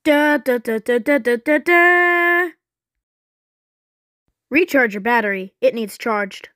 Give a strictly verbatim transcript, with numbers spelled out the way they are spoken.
Da da da da da da da da. Recharge your battery. It needs charged.